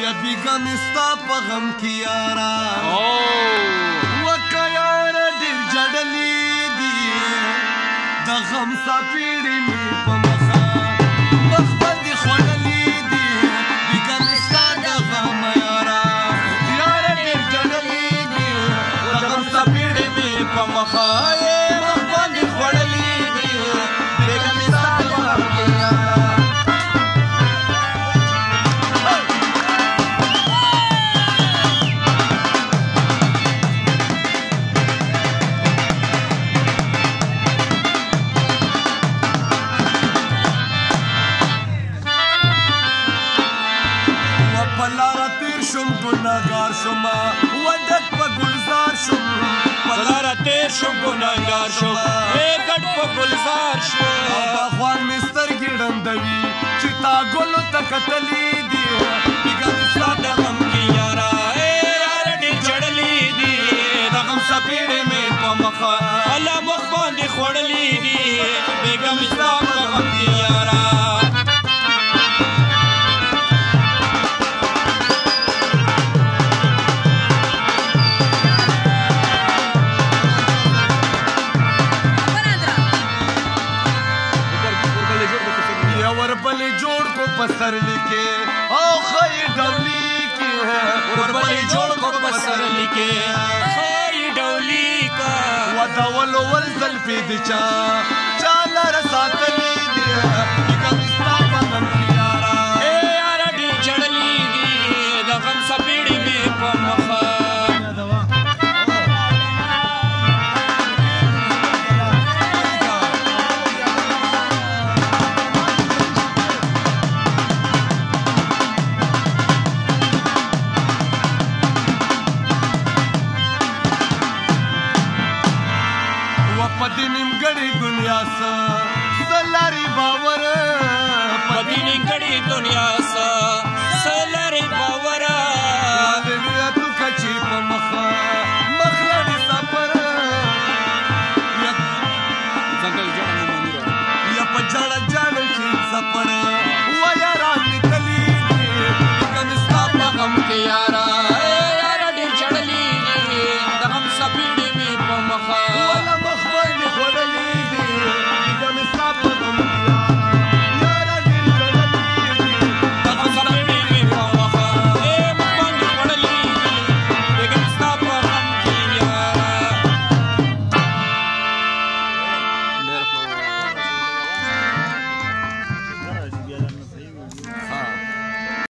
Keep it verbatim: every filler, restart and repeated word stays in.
باید بیګم ستا په غم کې یارا وکه یاره ډېر جړلي دي د غم څاپېړې مې په مخه مخ باندې خوړلي دي بیګم ستا د غم یارا یاره ډېر جړلي دي د غم څاپېړې مې په مخه مخ باندې خوړلي دي بیګم ستا د غم یارا شم گناهگار شم ودک په گلزار شم پلاره تیر شم گناهگار شم ګډ په گلزار شم باغوان مې سترګې ړندوي چې تا ګلو ته کتلي دي بیګم ستا د غم کې یاره یاره ډېر جړلي دي د غم څپېړې مې په مخه الله مخ باندې خوړلي دي بیګم ستا په غم کې یاره وربلې جوړ کو پسر لیکے او خی ډولی کې وربلې جوړ کو پسر لیکے خی ډولی کا ودول ول زلفې د چا چاله رساتلې دي بیګم ستا په غم کې یارا اے یاره ډېر جړلي دي د غم څپېړې مې په مخه پدې نیمګړې دنیا څه لارې باور پدې نیمګړې دنیا څه